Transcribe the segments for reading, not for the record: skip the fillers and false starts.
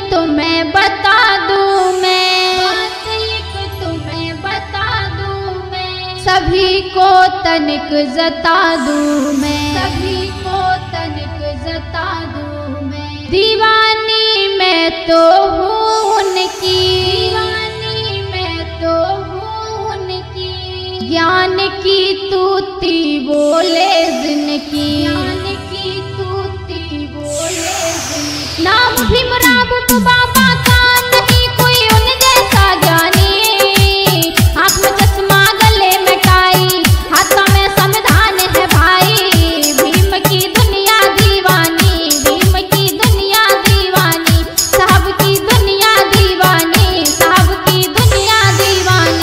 तुम्हें बता दूं मैं, बात एक तुम्हें बता दूं मैं, सभी को तनिक जता दूं मैं, सभी को तनिक जता दूं मैं। दीवानी मैं तो हूँ उनकी, दीवानी मैं तो हूँ उनकी, ज्ञान की तूती बोले जिनकी, ज्ञान की तूती बोले जिनकी। नाम भीमराव बाबा का नहीं कोई उन जैसा ज्ञानी, आँख में चश्मा गले में टाई, हाथों में संविधान है भाई। भीम की दुनिया दीवानी, भीम की दुनिया दीवानी, साहब की दुनिया दीवानी, साहब की दुनिया दीवानी।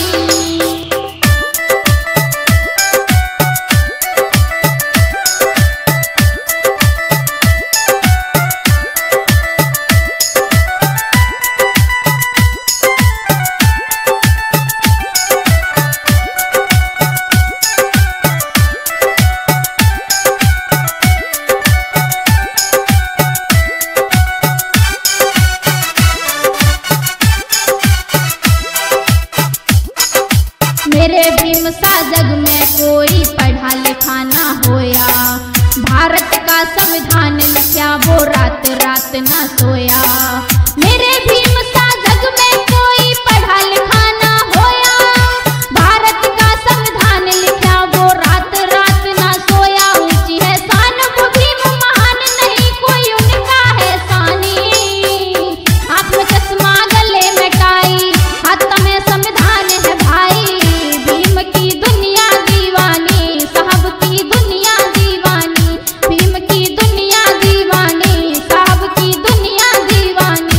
मेरे भीम सा जग में कोई पढ़ा लिखा ना होया, भारत का संविधान लिखा वो रात रात ना सोया। मेरे भीम सा जग में कोई पढ़ा लिखा ना होया, भारत का संविधान लिखा वो रात रात ना सोया। ऊंची है शान वो भीम महान नहीं कोई उनका है सानी, आँख में चश्मा गले में टाई, हाथ में संविधान है भाई। भीम की दुनिया दीवानी, साहब की दुनिया दीवानी, भीम की दुनिया दीवानी, साहब की दुनिया दीवानी।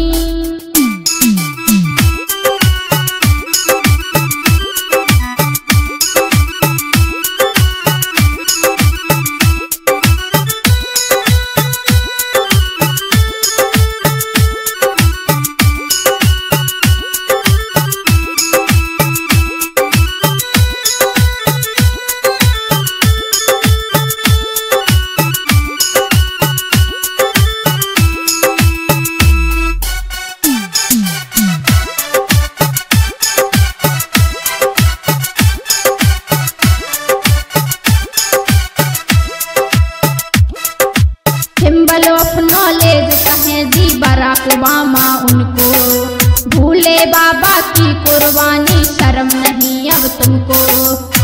सिंबल ऑफ नॉलेज कहें दी बराक ओबामा उनको, भूले बाबा की कुर्बानी शर्म नहीं अब तुमको।